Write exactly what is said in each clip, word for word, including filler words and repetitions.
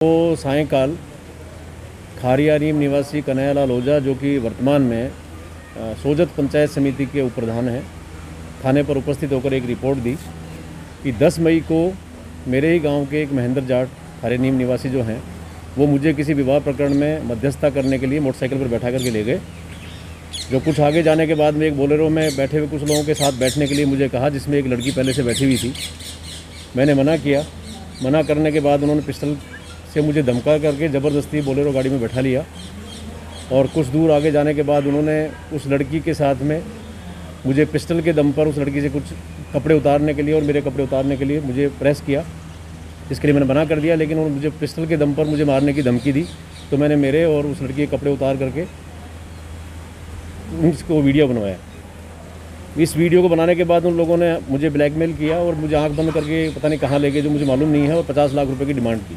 तो सायंकाल खारियानीम निवासी कन्हैयालाल ओझा, जो कि वर्तमान में सोजत पंचायत समिति के उप प्रधान हैं, थाने पर उपस्थित होकर एक रिपोर्ट दी कि दस मई को मेरे ही गांव के एक महेंद्र जाट खारियानीम निवासी जो हैं, वो मुझे किसी विवाह प्रकरण में मध्यस्थता करने के लिए मोटरसाइकिल पर बैठा करके ले गए। जो कुछ आगे जाने के बाद में एक बोलेरो में बैठे हुए कुछ लोगों के साथ बैठने के लिए मुझे कहा, जिसमें एक लड़की पहले से बैठी हुई थी। मैंने मना किया। मना करने के बाद उन्होंने पिस्टल से मुझे धमका करके ज़बरदस्ती बोलेरो गाड़ी में बैठा लिया और कुछ दूर आगे जाने के बाद उन्होंने उस लड़की के साथ में मुझे पिस्टल के दम पर उस लड़की से कुछ कपड़े उतारने के लिए और मेरे कपड़े उतारने के लिए मुझे प्रेस किया। इसके लिए मैंने मना कर दिया, लेकिन उन्होंने मुझे पिस्टल के दम पर मुझे मारने की धमकी दी। तो मैंने मेरे और उस लड़की के कपड़े उतार करके उसको वीडियो बनवाया। इस वीडियो को बनाने के बाद उन लोगों ने मुझे ब्लैकमेल किया और मुझे आंख बंद करके पता नहीं कहाँ ले गए, जो मुझे मालूम नहीं है, और पचास लाख रुपए की डिमांड की।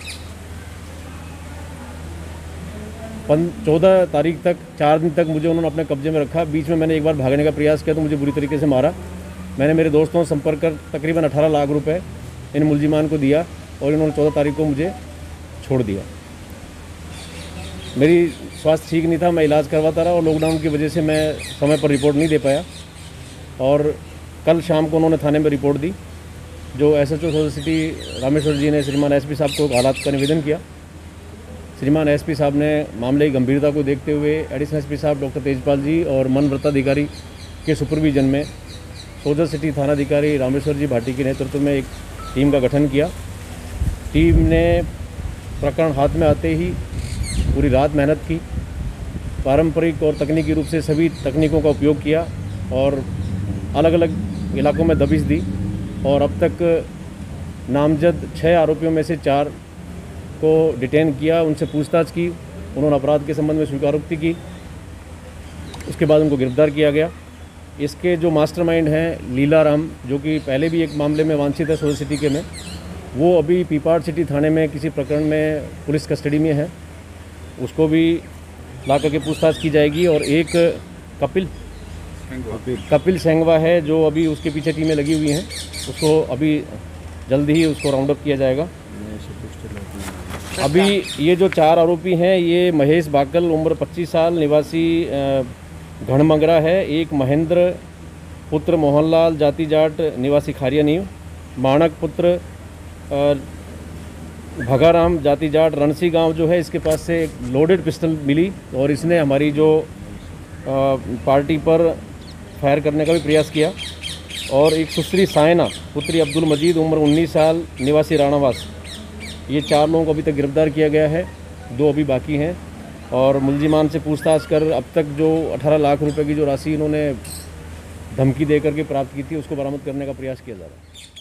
चौदह तारीख तक, चार दिन तक मुझे उन्होंने अपने कब्जे में रखा। बीच में मैंने एक बार भागने का प्रयास किया तो मुझे बुरी तरीके से मारा। मैंने मेरे दोस्तों से संपर्क कर तकरीबन अठारह लाख रुपए इन मुलजिमान को दिया और इन्होंने चौदह तारीख को मुझे छोड़ दिया। मेरी स्वास्थ्य ठीक नहीं था, मैं इलाज करवाता रहा और लॉकडाउन की वजह से मैं समय पर रिपोर्ट नहीं दे पाया। और कल शाम को उन्होंने थाने में रिपोर्ट दी। जो S H O Sojat city Rameshwar ji ने श्रीमान एस पी साहब को हालात का निवेदन किया। श्रीमान एस पी साहब ने मामले की गंभीरता को देखते हुए एडिशनल एस पी साहब डॉक्टर तेजपाल जी और मनव्रताधिकारी के सुपरविजन में सोजत सिटी थानाधिकारी रामेश्वर जी भाटी के नेतृत्व में एक टीम का गठन किया। टीम ने प्रकरण हाथ में आते ही पूरी रात मेहनत की, पारंपरिक और तकनीकी रूप से सभी तकनीकों का उपयोग किया और अलग अलग इलाकों में दबिश दी और अब तक नामजद छः आरोपियों में से चार को डिटेन किया, उनसे पूछताछ की। उन्होंने अपराध के संबंध में स्वीकारोक्ति की। उसके बाद उनको गिरफ्तार किया गया। इसके जो मास्टरमाइंड हैं लीला राम, जो कि पहले भी एक मामले में वांछित है सोजत सिटी के में, वो अभी पीपाड़ सिटी थाने में किसी प्रकरण में पुलिस कस्टडी में है। उसको भी ला करके पूछताछ की जाएगी। और एक कपिल कपिल सेंगवा है, जो अभी उसके पीछे टीमें लगी हुई हैं, उसको अभी जल्दी ही उसको राउंड अप किया जाएगा। अभी ये जो चार आरोपी हैं, ये महेश बाकल, उम्र पच्चीस साल, निवासी घड़मंगरा है। एक महेंद्र पुत्र मोहनलाल, जाति जाट, निवासी खारियानीम। माणक पुत्र भगाराम, जाति जाट, रणसी गांव जो है, इसके पास से एक लोडेड पिस्टल मिली और इसने हमारी जो पार्टी पर फायर करने का भी प्रयास किया। और एक सुश्री सायना पुत्री अब्दुल मजीद, उम्र उन्नीस साल, निवासी राणावास। ये चार लोगों को अभी तक गिरफ्तार किया गया है, दो अभी बाकी हैं। और मुलजिमान से पूछताछ कर अब तक जो अठारह लाख रुपए की जो राशि इन्होंने धमकी दे करके प्राप्त की थी, उसको बरामद करने का प्रयास किया जा रहा है।